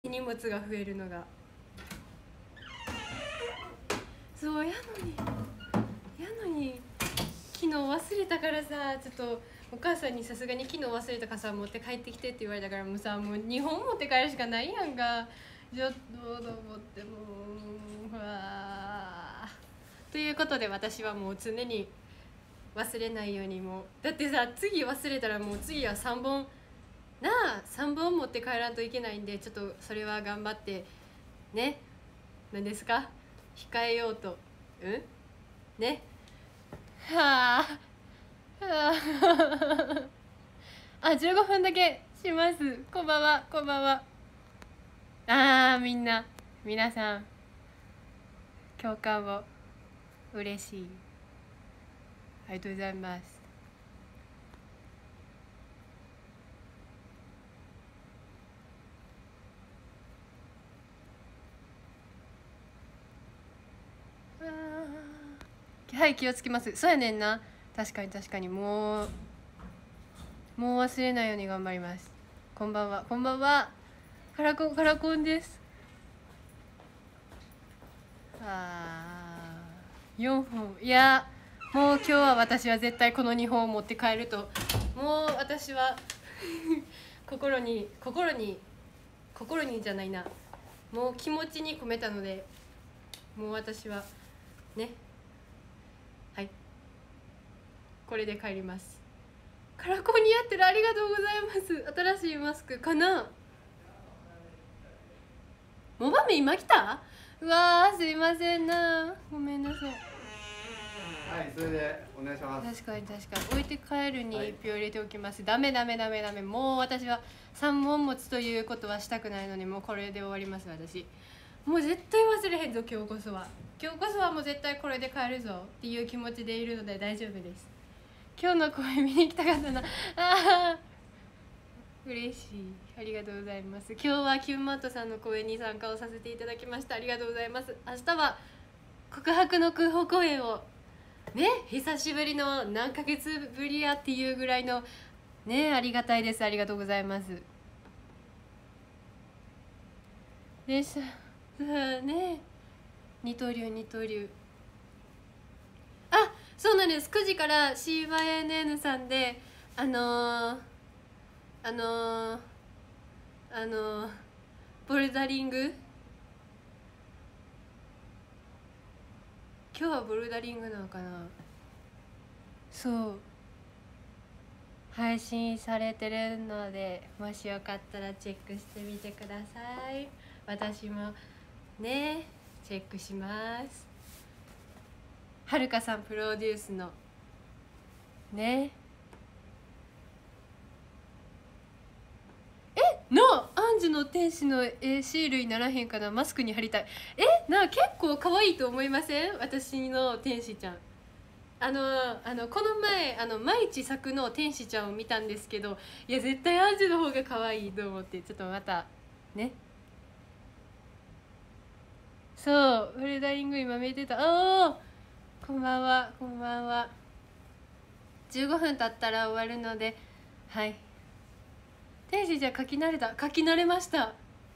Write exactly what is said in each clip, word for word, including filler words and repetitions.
荷物が増えるのが。そうやのにやのに昨日忘れたからさ、ちょっとお母さんにさすがに昨日忘れた傘持って帰ってきてって言われたから、もうさ、もうにほん持って帰るしかないやんか。ちょっとと思ってもうわーということで、私はもう常に忘れないように。もうだってさ、次忘れたらもう次はさんぼんなあさんぼん持って帰らんといけないんで、ちょっとそれは頑張ってね。何ですか、控えようと。うんね。はあはああ、じゅうごふんだけします。こんばんは、こんばんは。あー、みんな皆さん共感を嬉しい、ありがとうございます。はい、気をつけます。そうやねんな、確かに確かに。もうもう忘れないように頑張ります。こんばんは、こんばんは。カラコンカラコンです。あー、よんほん。いや、もう今日は私は絶対このにほんを持って帰ると、もう私は心に心に心にじゃないな、もう気持ちに込めたので、もう私はね、はい、これで帰ります。カラコン似合ってる、ありがとうございます。新しいマスクかな。モバメ今来た。うわー、すいませんな、ごめんなさい。 はい、それでお願いします。 確かに確かに、置いて帰るにいっぴょう入れておきます。はい、ダメダメダメダメ、もう私はさんぼん持つということはしたくないのに、もうこれで終わります。私もう絶対忘れへんぞ、今日こそは。今日こそはもう絶対これで帰るぞっていう気持ちでいるので大丈夫です。今日の公演見に行きたかったな。ああ嬉しい、ありがとうございます。今日はキュンマットさんの公演に参加をさせていただきました。ありがとうございます。明日は告白の空砲公演をね、久しぶりの何ヶ月ぶりやっていうぐらいのね、ありがたいです。ありがとうございます。でしたね、二刀流二刀流。あ、そうなんです。くじから シーワイエヌエヌ さんであのー、あのー、あのー、ボルダリング、今日はボルダリングなのかな。そう配信されてるので、もしよかったらチェックしてみてください。私もねチェックします。はるかさんプロデュースのねえのアンジュの天使の エーシー 類ならへんかな。マスクに貼りたい。えな、結構可愛いと思いません？私の天使ちゃん。あのあのこの前あの毎日咲くの天使ちゃんを見たんですけど、いや絶対アンジュの方が可愛いと思って、ちょっとまたね。そうボルダリング今見てた。ああこんばんは、こんばんは。じゅうごふん経ったら終わるので、はい。天使ちゃん書き慣れた、書き慣れました。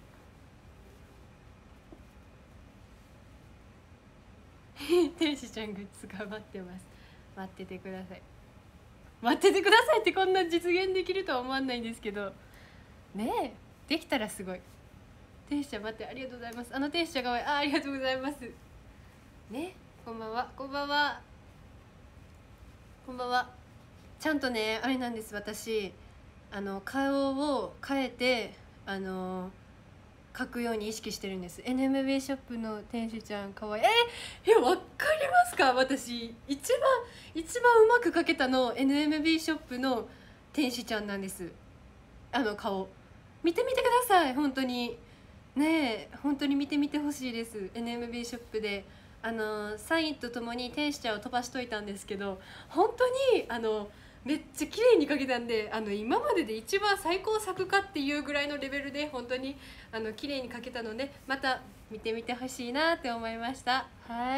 天使ちゃんグッズが待ってます。待っててください。待っててくださいってこんな実現できるとは思わないんですけどねえ、できたらすごい。天使ちゃん待って、ありがとうございます。あの天使ちゃんが多い。あ、ありがとうございますね。こんばんは、こんばんは、こんばんは。ちゃんとねあれなんです、私あの顔を変えてあの描くように意識してるんです。 エヌエムビー ショップの天使ちゃんかわいい。えー、えわかりますか。私一番一番うまく描けたの エヌエムビー ショップの天使ちゃんなんです。あの顔見てみてください。本当にねえ、本当に見てみてほしいです。 エヌエムビー ショップであのサインとともに天使ちゃんを飛ばしといたんですけど、本当にあのめっちゃ綺麗に描けたんで、あの今までで一番最高作かっていうぐらいのレベルで本当にあの綺麗に描けたので、また見てみてほしいなって思いました。はい、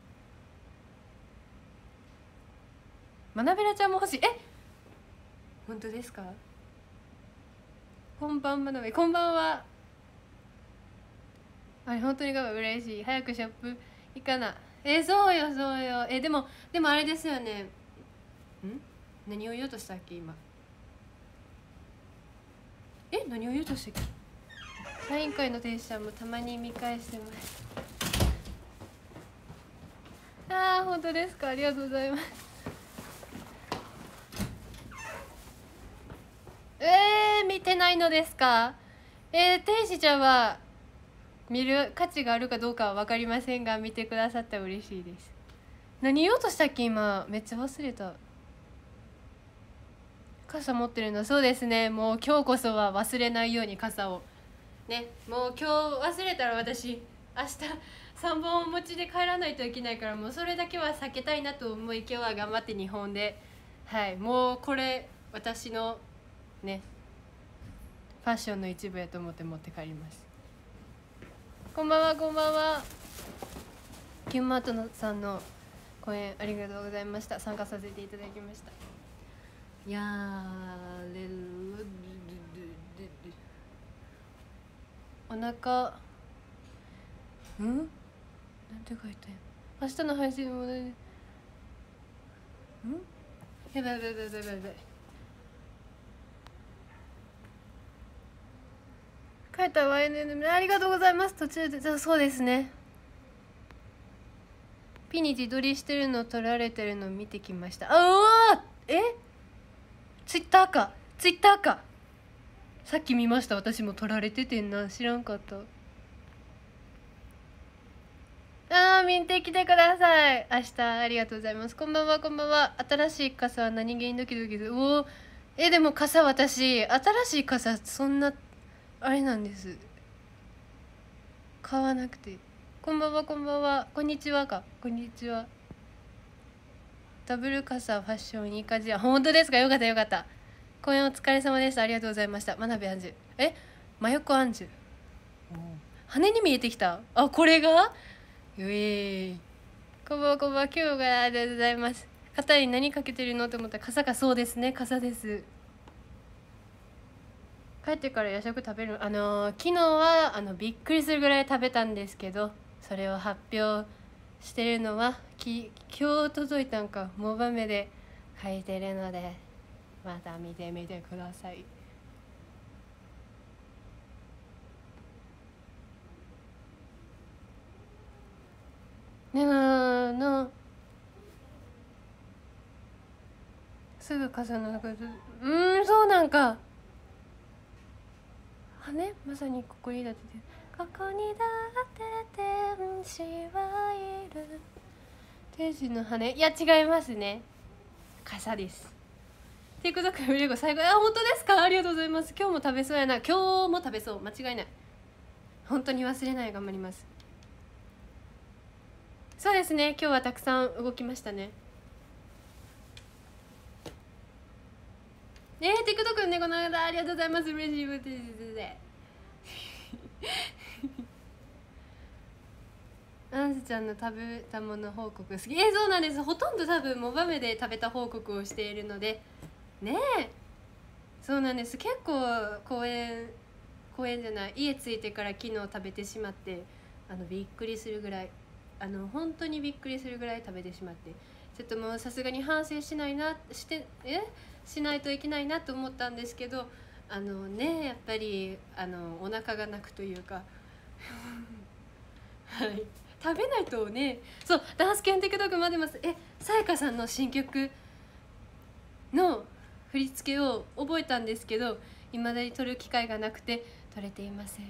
まなべらちゃんも欲しい。え本当ですか。こんばんまなべ、こんばんは。 あれ本当にか嬉しい。早くショップ行かな。えそうよそうよ。えでもでもあれですよね。ん何を言おうとしたっけ今。え何を言おうとしたっけ。ライン会の天使ちゃんもたまに見返してます。あー本当ですか。ありがとうございます。えー、見てないのですか。えー、天使ちゃんは見る価値があるかどうかは分かりませんが見てくださったら嬉しいです。何言おうとしたっけ今。めっちゃ忘れた。傘持ってるの。そうですね。もう今日こそは忘れないように傘をね。もう今日忘れたら私明日さんぼんお持ちで帰らないといけないから、もうそれだけは避けたいなと思い今日は頑張って日本で、はいもうこれ私のねファッションの一部やと思って持って帰ります。こんばんはこんばんは。キュンマートのさんの講演ありがとうございました。参加させていただきました。やーれるお腹うんなんて書いてん。明日の配信もねんやばいやばいやばいやばいやばい。書いた ワイエヌエヌ ありがとうございます。途中でじゃそうですね。ピに自撮りしてるの撮られてるの見てきました。ああえツイッターかツイッターかさっき見ました。私も撮られててんな。知らんかった。あー見てきてください。明日ありがとうございます。こんばんはこんばんは。新しい傘は何気にドキドキする。おおえでも傘私新しい傘そんなあれなんです。買わなくて。こんばんはこんばんは。こんにちはかこんにちは。ダブル傘ファッションいい感じや。本当ですか。よかったよかった。公演お疲れ様でした。ありがとうございました。真鍋アンジュえ真横アンジュ羽に見えてきた。あこれがよえーこんばんはこんばんは。今日がありがとうございます。肩に何かけてるのと思ったら傘か。そうですね傘です。帰ってから夜食食べる。あのー、昨日はあのびっくりするぐらい食べたんですけど、それを発表してるのはき今日届いたんかモバメで書いてるのでまた見てみてください。ねななすぐ傘の中でうんそうなんか羽まさにここにだってここにだって天使はいる。天使の羽いや違いますね。傘です。TikTok 見れば最後あ本当ですか。ありがとうございます。今日も食べそうやな。今日も食べそう間違いない。本当に忘れない頑張ります。そうですね今日はたくさん動きましたね。えー、TikTok の猫の間ありがとうございます。嬉しいですアンスちゃんの食べたもの報告好き。えー、そうなんです。ほとんど多分モバメで食べた報告をしているのでねえそうなんです。結構公園公園じゃない家着いてから昨日食べてしまってあのびっくりするぐらいあの本当にびっくりするぐらい食べてしまってちょっともうさすがに反省しないなしてえしないといけないなと思ったんですけどあのねやっぱりあのお腹が鳴くというかはい食べないとね。そうダンス系 TikTok 待ってます。えさやかさんの新曲の振り付けを覚えたんですけどいまだに撮る機会がなくて撮れていません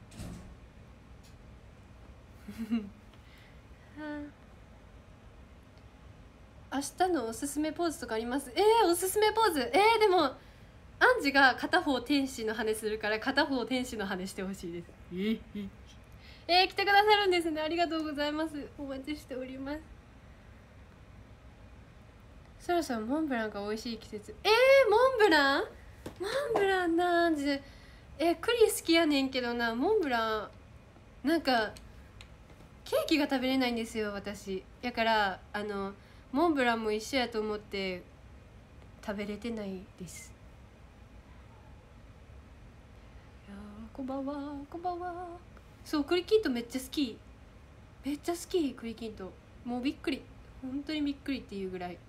明日のおすすめポーズとかあります。えー、おすすめポーズえー、でもアンジが片方天使の羽するから片方天使の羽してほしいです。えー、来てくださるんですね。ありがとうございます。お待ちしております。そろそろモンブランが美味しい季節。えー、モンブランモンブランなんでえ栗好きやねんけどなモンブランなんかケーキが食べれないんですよ私。だからあのモンブランも一緒やと思って食べれてないです。いやこんばんはこんばんはそう栗きんとんめっちゃ好き、めっちゃ好き栗きんとん、もうびっくり、本当にびっくりっていうぐらい。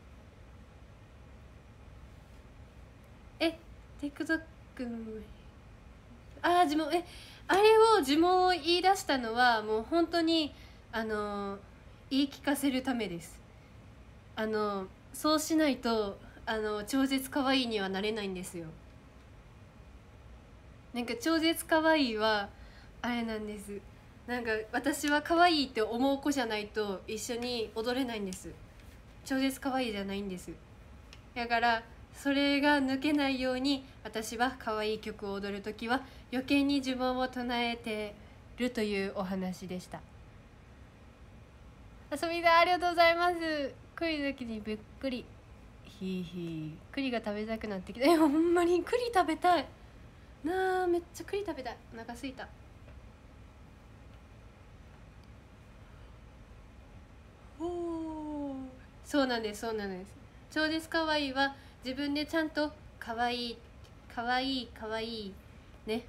え TikTok ああ呪文、えあれを呪文を言い出したのはもう本当にあの言い聞かせるためです。あのそうしないとあの超絶可愛いにはなれないんですよ。なんか超絶可愛いはあれなんです、なんか私は可愛いって思う子じゃないと一緒に踊れないんです。超絶可愛いじゃないんです。だからそれが抜けないように私は可愛い曲を踊る時は余計に呪文を唱えてるというお話でした。あそみさんありがとうございます。栗だけにびっくり、ひーひー栗が食べたくなってきた。えほんまに栗食べたいなあ、めっちゃ栗食べたい、お腹すいた。おーそうなんです、そうなんです。超絶可愛いは自分でちゃんと可愛い可愛い可愛いね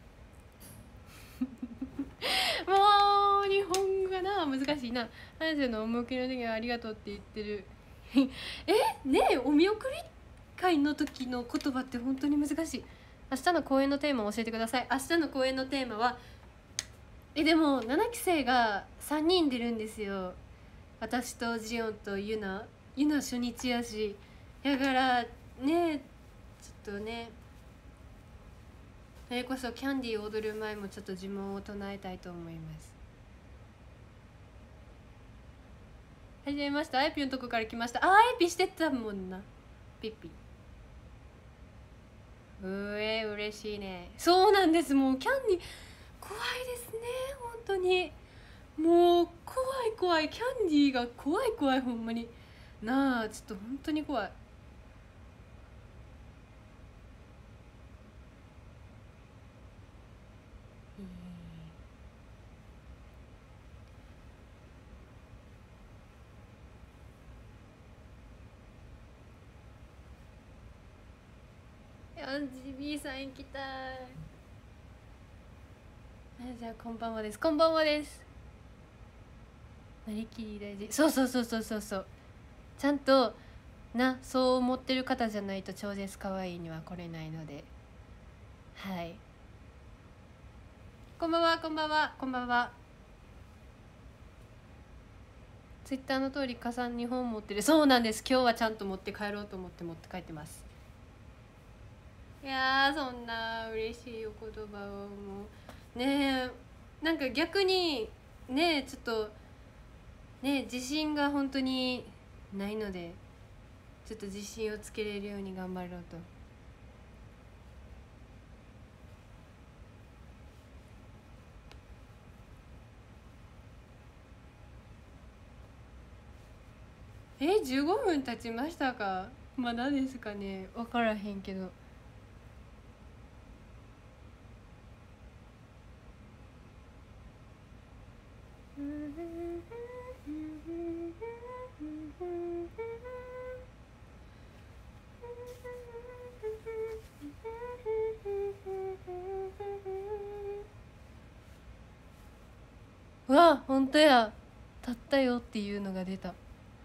もう日本語がな難しいな。話せのお見送りの時はありがとうって言ってるえねえお見送り会の時の言葉って本当に難しい。明日の公演のテーマを教えてください。明日の公演のテーマはえでもななき生がさんにん出るんですよ。私とジオンとユナユナ初日やし、だからねちょっとねそれこそキャンディーを踊る前もちょっと呪文を唱えたいと思います。はじめまして、あやぴのとこから来ました。ああやぴしてたもんなピッピ。うえ嬉しいね。そうなんです、もうキャンディー怖いですね本当に。もう怖い怖い、キャンディーが怖い怖いほんまになあ、ちょっと本当に怖い。アンジビーさん行きたい。じゃあこんばんはです、こんばんはです。なりきり大事、そうそうそうそうそうそう、ちゃんとなそう思ってる方じゃないと超絶可愛いには来れないので、はい。こんばんはこんばんはこんばんは。ツイッターの通り傘にほん持ってる。そうなんです、今日はちゃんと持って帰ろうと思って持って帰ってます。いやーそんな嬉しいお言葉をもうねえ、なんか逆にねえちょっとねえ自信が本当にないのでちょっと自信をつけれるように頑張ろうと。えじゅうごふん経ちましたか、まだですかね、分からへんけど。うわ本当や、立ったよっていうのが出た。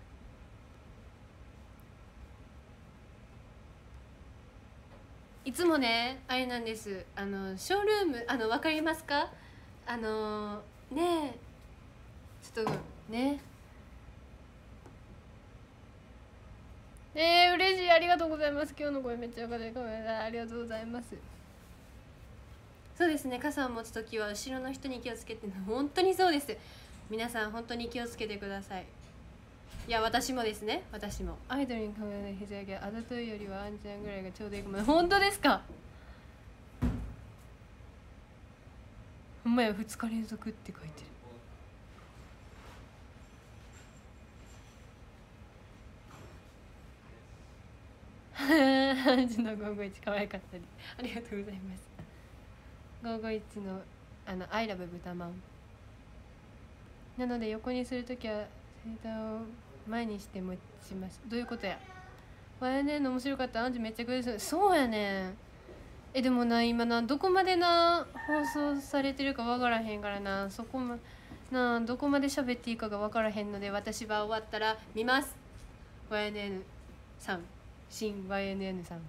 いつもねあれなんです、あのショールーム、あの分かりますか、あのねえちょっとねえー、嬉しい、ありがとうございます。今日の声めっちゃよかった、ごめんなさい、ありがとうございます。そうですね、傘を持つ時は後ろの人に気をつけて、本当にそうです。皆さん本当に気をつけてください。いや私もですね、私もアイドルに考えない膝上げ、あざといよりはあんちゃんぐらいがちょうどいいかも。本当ですか、ほんまや、ふつか連続って書いてる。ハンジのごーごーいち可愛かったです、ありがとうございます。ごーごーいちのあの「アイラブ豚まん」なので横にするときはセーターを前にして持ちます。どういうことや。わやねんの面白かった、アンジめっちゃグレース。そうやねん、 えでもな今などこまでな放送されてるかわからへんからな、そこまなどこまで喋っていいかがわからへんので、私は終わったら見ます。 ワイエヌエヌ さん、新 ワイエヌエヌ さん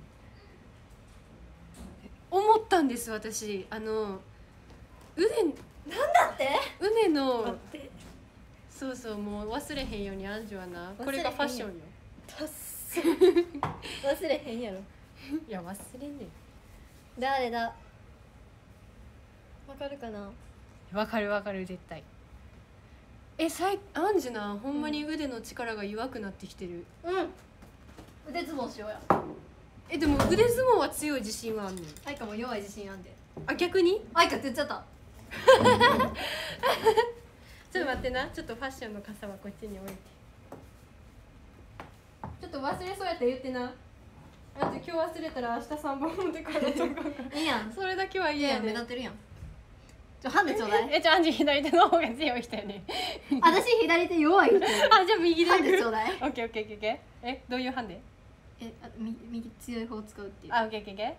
思ったんです。私あの腕なんだって腕の待ってそうそう、もう忘れへんようにアンジュはな、これがファッションよ。 忘れへんやろ。 いや忘れんねん。 誰だわかるかな。 わかるわかる絶対。えさいアンジュなほんまに腕の力が弱くなってきてる。 うん腕相撲しようや。 えでも腕相撲は強い自信はあんねん。 あいかも弱い自信あんで。 あ逆にあいかって言っちゃった。 ちょっと待ってな、ちょっとファッションの傘はこっちに置いて。ちょっと忘れそうやって言ってな。あんた今日忘れたら明日三本持って帰るとか。 いいやん。 それだけはいいいややね。 目立ってるやん。ちょハンデちょうだい。 えじゃあアンジュ左手の方が強い人やね。 私左手弱い人。 あじゃあ右でハンデちょうだい。 オッケーオッケーオッケー。えどういうハンデ？ えあ右右強い方を使うっていう。 あオッケーオッケーオッケー。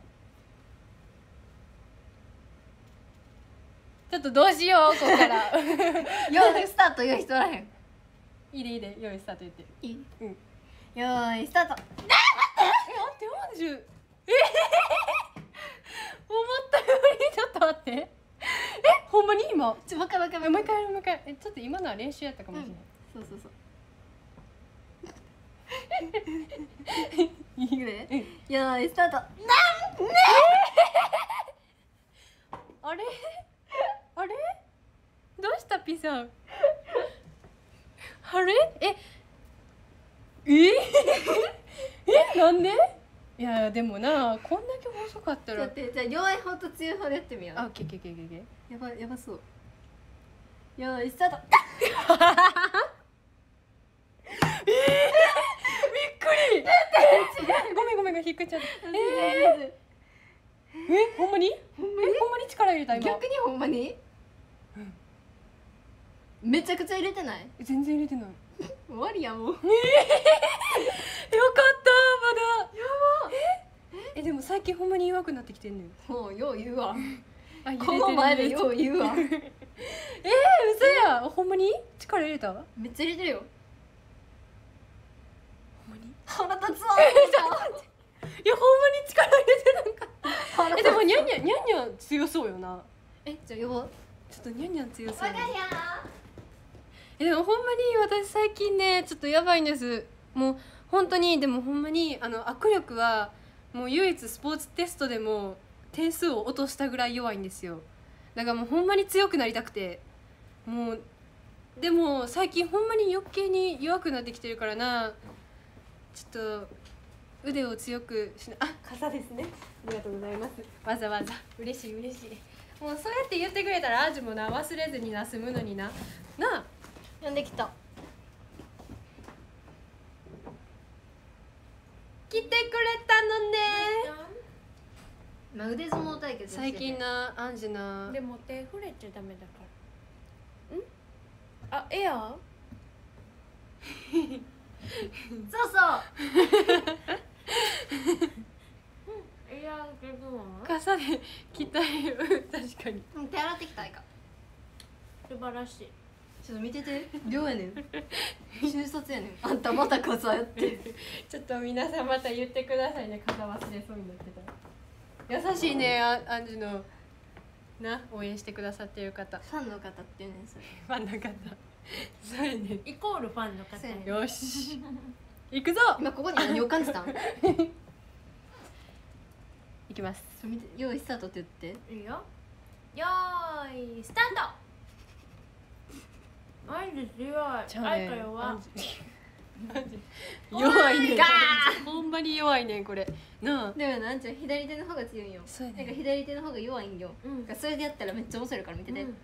ちょっとどうしようここから。 よーいスタート言う人おらへん。 いいでいいで、用意スタート言ってる。 いい。 うん。 よーいスタート。 え待ってよんじゅう。え思ったよりちょっと待って。えほんまに今。 ちょもう一回もう一回えもう一回もう一回。えちょっと今のは練習やったかもしれない。 そうそうそう。いいね。 うん。 よーいスタート。 あれあれどうしたピさん。あれえええなんで？いやでもなこんだけ細かったら。 ちょっと待って、じゃあ弱い方と強い方でやってみよう。 あオッケーオッケーオッケーオッケー。 やばやばそう。よーいスタート。 びっくり。ごめんごめんごめんひっくりちゃった。えー、えほんまに？ほんまに？えほんまに力入れた今。 逆にほんまに？めちゃくちゃ入れてない？ 全然入れてない。 終わりやもう。 よかったまだ。やば。ええでも最近ほんまに弱くなってきてんねん。 もうよう言うわ。 あこの前でよう言うわ。 えー、嘘やほんまに力入れた？ めっちゃ入れてるよ。 ほんまに？ 腹立つわ。 いやほんまに力入れてなんか。えでもニャンニャンニャンニャン強そうよな。 えじゃあ呼ぼう。 ちょっとニャンニャン強そう。 わかるやえでもほんまに私最近ねちょっとやばいんです。もう本当にでもほんまにあの握力はもう唯一スポーツテストでも点数を落としたぐらい弱いんですよ。だからもうほんまに強くなりたくて、もうでも最近ほんまに余計に弱くなってきてるからな。ちょっと腕を強くしな。あ傘ですね。ありがとうございます。わざわざ嬉しい嬉しい。もうそうやって言ってくれたらアジもな忘れずにな済むのにな。なあ。 呼んできた。 来てくれたのね。 まあ腕相撲対決してて最近なアンジュなでも手触れちゃダメだから。ん？あ、エア？ そうそうエアけど。 傘で鍛える。確かにうん手洗ってきたいか。 素晴らしい。 ちょっと見てて。量やねん。瞬殺やねん。あんたまた傘やって。 ちょっと皆さんまた言ってくださいね。傘忘れそうになってたら。優しいねあアンジュのな応援してくださってる方。 ファンの方っていうねんそれ。 ファンの方そうやね。 イコールファンの方そうやねよし行くぞ。 今ここに何を感じたん？ 行きます。 ちょ見て用意スタートって言って。 いいよ。よーいスタート。マジ強い。 ちゃうねあいか弱アン。ジュアンジュ弱いねんガーほんまに弱いねんこれなあ。 でもなんちゃん左手の方が強いんよ。 そうやねなんか左手の方が弱いんよ。 うんだからそれでやったらめっちゃ面白いから見てて。 うん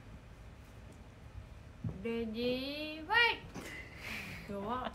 レディーファイト。弱。 もうな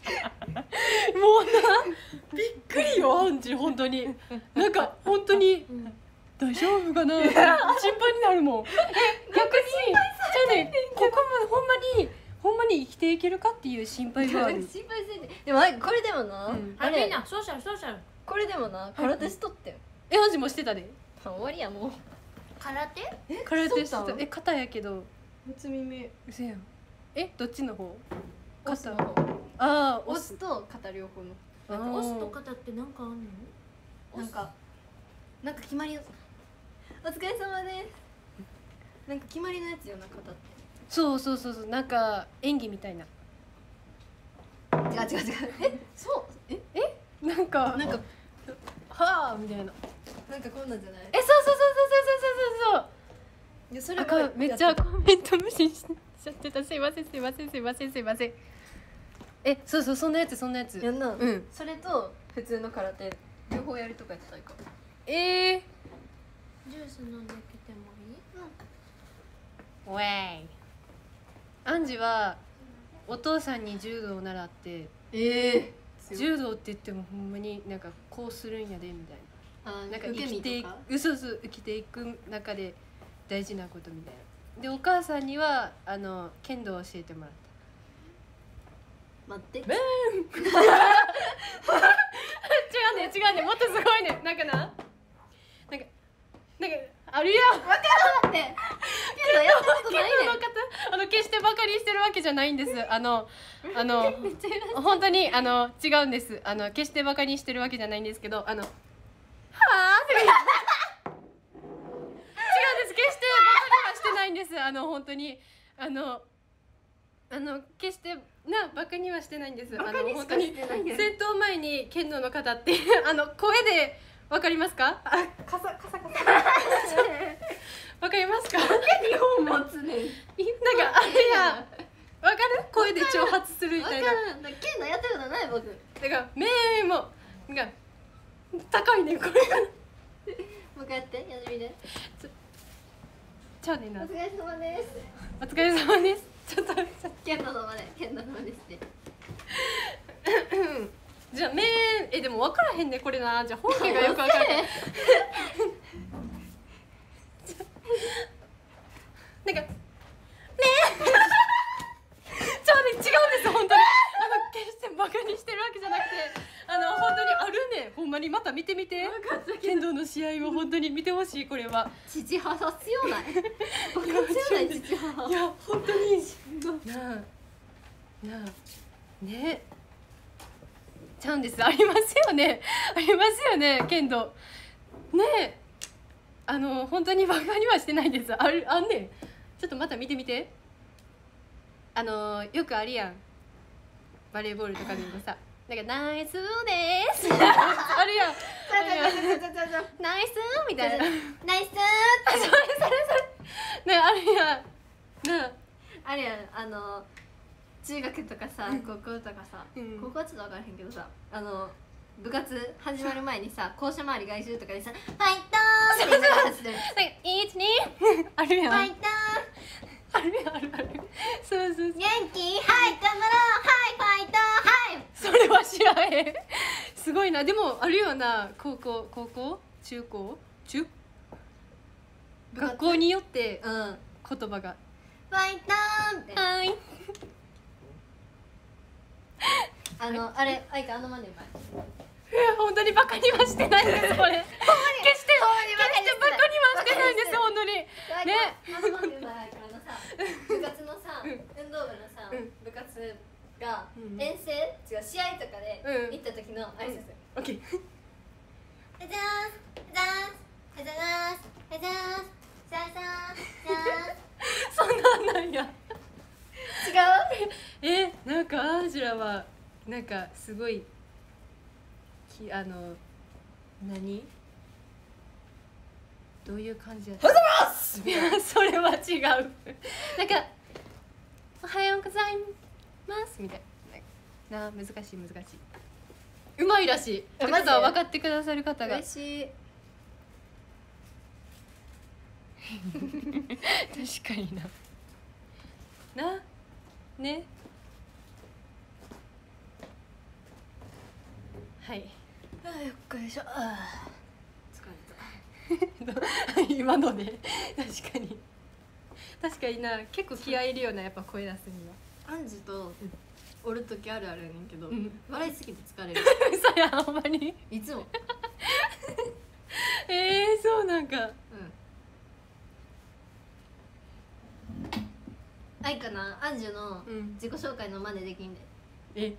びっくりよアンジュ本当になんか本当に大丈夫かな心配になるもん。え逆にじゃあねここまでほんまにほんまに生きていけるかっていう心配がある。 心配せんで。でもあこれでもな、 うんあれあれな、ソーシャルソーシャル。 これでもな空手しとってん。 えアンジュもしてたで。 終わりやもう。 空手？ 空手してそうだたえ肩やけど初耳。 うせやんえどっちの方オスの方。 ああオスと肩両方の。 あーオスと肩ってなんかあんの？ なんかなんか決まりの。お疲れ様です。なんか決まりのやつよな、肩って。 そうそうそうそうなんか演技みたいな違う違う違う。え、そうえなんかなんかはあみたいななんかこんなんじゃない？ えそうそうそうそうそうそうそうそういやそれあかんめっちゃコメント無視しちゃってたすいませんすいませんすいませんすいませんえそうそうそんなやつそんなやつやんな。 うんそれと普通の空手両方やりとかやってたいか。 えージュース飲んできてもいい？ ウェイアンジはお父さんに柔道を習ってええ。 柔道って言ってもほんまになんかこうするんやでみたいあ、 ななんか受け生きていく身とか。 嘘嘘生きていく中で大事なことみたいなでお母さんにはあの剣道を教えてもらった待って。 違うね違うねもっとすごいねなんかななんかなんかあるやん待って。けどやったことないね剣道の方あの決してバカにしてるわけじゃないんですあのあのめっちゃ偉い。 本当にあの違うんですあの決してバカにしてるわけじゃないんですけどあのはあって違うんです決してバカにはしてないんですあの本当にあのあの決してなバカにはしてないんですあの本当に戦闘前に剣道の方ってあの声でわかりますかあカサカサカサ。 わかりますか日本持つねん。 なんかあれやわかる声で挑発するみわたいなからん。剣道やったことない僕。 だから目もが高いねこれがもう一回やってやってみて。 ちゃうねんなお疲れ様です。 お疲れ様ですちょっと剣道のまで剣道のまでして。 じゃあ目えでも分からへんねこれなじゃあ本家がよく分からへんなんかねちょうど違うんです本当にあの決してバカにしてるわけじゃなくてあの本当にあるねほんまにまた見てみて剣道の試合を本当に見てほしいこれは父母強ない。バカ強ない父母。 いや本当になあなあねちゃうんですありますよねありますよね剣道ねえあの本当にバカにはしてないですあるあんねんちょっとまた見てみてあのよくあるやんバレーボールとかでもさなんかナイスですあるやんナイスみたいなナイスそれそれそれねあるやんなああれやんあの中学とかさ高校とかさ、 うん高校はちょっと分からへんけどさあの部活始まる前にさ校舎周り外周とかでさ「ファイトー!」って言いながら走ってるなんかいちにあるやんファイトあるやんあるあるそうそうそうー元気はい頑張ろうはいファイトーはいそれは知らへんすごいなでもあるよな高校高校中高中部活学校によってうん言葉がファイトーってはいあのあれあいかあのマネうまい本当にバカにはしてないですこれ決してほんまにバカに決してバカにはしてないです本当にねあのマネうまいからのさ部活のさ運動部のさうん部活がうん遠征違う試合とかでうん行った時の挨拶オッケーあざーすあざーすあざーすあざーすさあさあさあそんなんなんや違うえなんかアージュラはなんかすごいきあの何どういう感じやったいやそれは違うなんかおはようございますみたいなな難しい難しいうまいらしいってことは分かってくださる方が嬉しい確かにななねはいあーよっこいしょあー疲れた今ので確かに確かにな結構気合いいるよなやっぱ声出すにはアンジとおる時あるあるやねんけど、 うん笑いすぎて疲れる嘘やほんまにいつもええー、そうなんか。 うんあいかなアンジュのうん自己紹介の真似できんでえ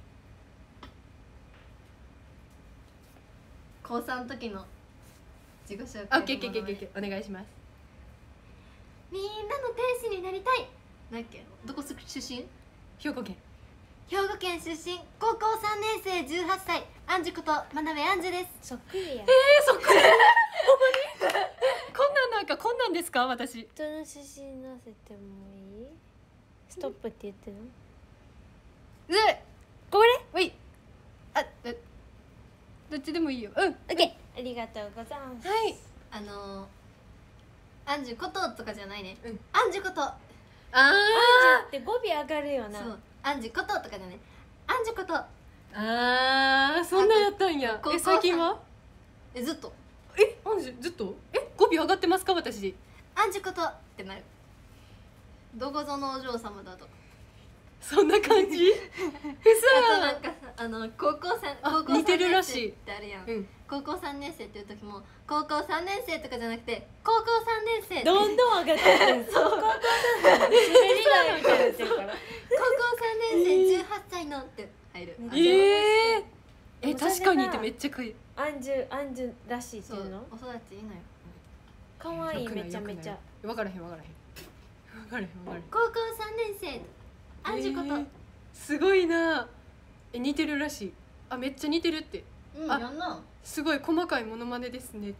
高さんの時の自己紹介あ、オッケーオッケーオッケーオッケーお願いします。 みんなの天使になりたいなんだっけどこ出身兵庫県。 兵庫県出身高校さんねん生じゅうはっさいアンジュこと真鍋アンジュですそっくりやえー、そっくり。ほんまに。こんなんなんかこんなんですか私。 どの写真載せてもいい？ストップって言ってるの？ うっこれおいあどどっちでもいいよ。うん。 オッケーありがとうございます。 はい。 あのー、アンジュこととかじゃないね、 うんアンジュことあアンージュって語尾上がるよな。 そうアンジュこととかじゃないアンジュことあーそんなやったんや。え高校最近は？ えずっとえアンジュずっと？え語尾上がってますか私？ アンジュことってなるどこぞのお嬢様だとそんな感じ？うあとなんそかさあの高校さんあ高校さん似てるらしい年生ってあるやん、 うん。 高校さんねん生っていう時も高校さんねん生とかじゃなくて高校さんねん生どんどん上がってる。そう。高校さん滑り台みたいになってるから。 高校さんねん生じゅうはっさいのって入る、 ええー、 でえもそれが確かにってめっちゃかい。 アンジュアンジュらしいってそいううの？ お育ちいいのよ可愛いめちゃめちゃ。 分からへん分からへん分からへん分からへん。 高校さんねん生アンジュこと、 えーすごいな。え似てるらしい。あめっちゃ似てるって。 うんあやんなすごい細かいモノマネですね。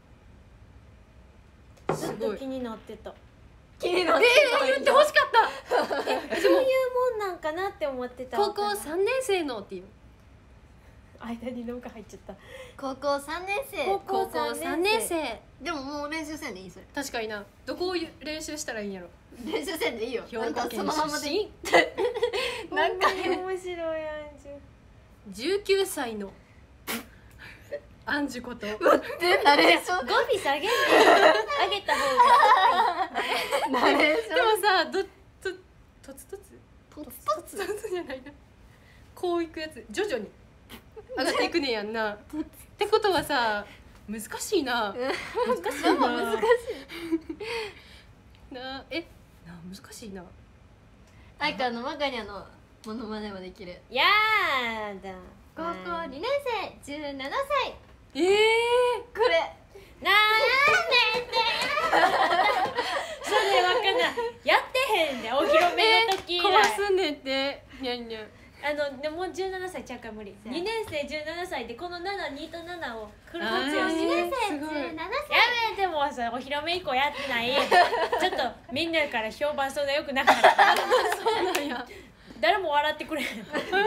ずっと気になってた。 気になって言ってほしかった。 そういうもんなんかなって思ってた。 高校三年生のっていう。 間になんか入っちゃった。 高校さんねん生高高校三年生。 でももう練習せんでいいそれ確かにな。どこを練習したらいいんやろ。 練習せんでいいよ兵なんか庫県そのままでいい出身。 なんかほんまに面白いアンジュ。 じゅうきゅうさいのアンジュこと。 でナレーション語尾下げて上げた方が。 ナレーシでもさどととつとつョンとつとつとつじゃないな。こういくやつ徐々に上がっていくねやんな。ってことはさ難しいな。難しいな。 難しいなえな難しいな。 アイカのマガニャのモノマネもできるやだ。 高校にねん生じゅうななさいええこれなんでそれわかんない。やってへんでお披露目の時以来。 壊すんねんってにゃんにゃん。 あのでもじゅうななさいちゃうから無理。 そうやにねん生じゅうななさいでこのなな、にとななをフルあー活用して。 にねん生すごいじゅうななやめてもうさお披露目以降やってないちょっとみんなから評判そんなよくなかったそうなんや。 誰も笑ってくれへん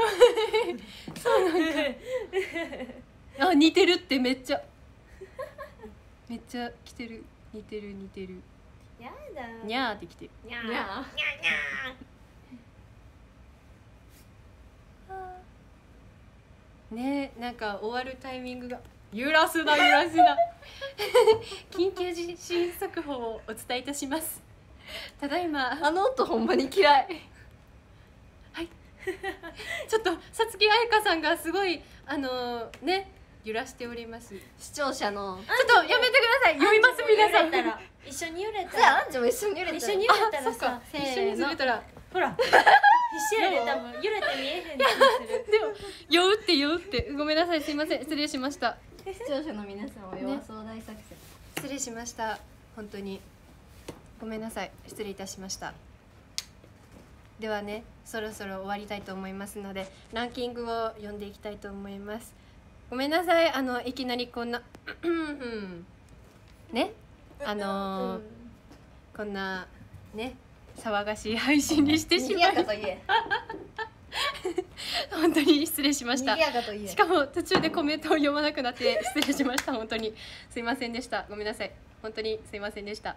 あ似てるってめっちゃめっちゃ来てる。似てる似てる。 やだにゃーって来てる。 にゃーにゃーにゃーにゃねなんか終わるタイミングが揺らすな揺らすな緊急地震速報をお伝えいたします。ただいまあの音ほんまに嫌いちょっとさつきあやかさんがすごいあのー、ね揺らしております。ちょ視聴者のっとやめてください。読みます皆さん。 揺れたら一緒に揺れたじゃあらアンジュも一緒に揺れたら一緒に揺れたあそっからさせーの一緒にずれたらほら必死やで多分揺れて見えへん気がするでも酔うって酔うってごめんなさいすいません失礼しました。 視聴者の皆さんは弱そう大作戦、 失礼しました本当にごめんなさい失礼いたしました。ではねそろそろ終わりたいと思いますのでランキングを読んでいきたいと思います。ごめんなさいあのいきなりこんなねあのーうんこんなね騒がしい配信にしてし賑まいやかと言え本当に失礼しました。 賑やかと言えしかも途中でコメントを読まなくなって失礼しました本当にすいませんでした。ごめんなさい本当にすいませんでした。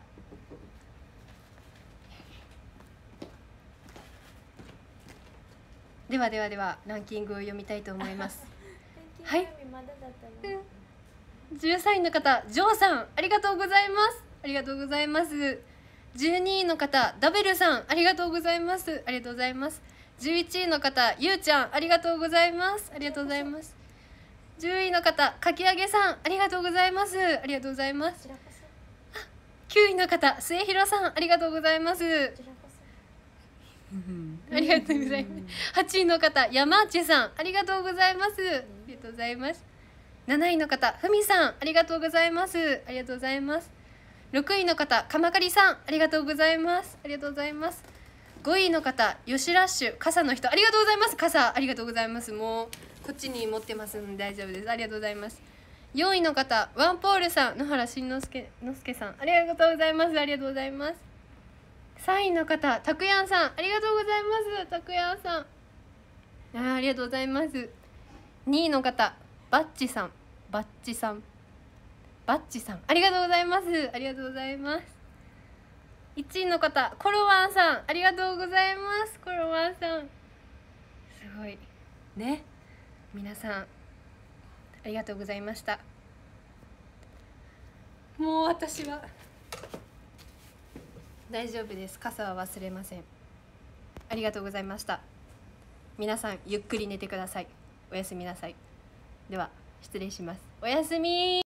ではではではランキングを読みたいと思いますはいまだだったのじゅうさんいの方ジョーさんありがとうございますありがとうございます。じゅうにいの方ダベルさんありがとうございますありがとうございます。じゅういちいの方ゆうちゃんありがとうございますありがとうございます。 じゅういの方かきあげさんありがとうございます。ありがとうございます。 こちらこそ。 きゅういの方末広さんありがとうございます。 こちらこありがとうございます。はちいの方山内さんありがとうございます。ありがとうございます。なないの方ふみさんありがとうございます。ありがとうございます。ろくいの方かまかりさんありがとうございます。ありがとうございます。ごいの方よしラッシュ傘の人ありがとうございます。傘ありがとうございます。もうこっちに持ってますので大丈夫です。ありがとうございます。よんいの方ワンポールさん野原しんのすけのすけさんありがとうございます。ありがとうございます。さんいの方たくやんさんありがとうございます。たくやんさんあーありがとうございます。にいの方バッチさんバッチさんバッチさんありがとうございます。ありがとうございます。いちいの方コロワンさんありがとうございます。コロワンさんすごいね。皆さんありがとうございました。もう私は大丈夫です。傘は忘れません。ありがとうございました。皆さんゆっくり寝てください。おやすみなさい。では失礼します。おやすみ。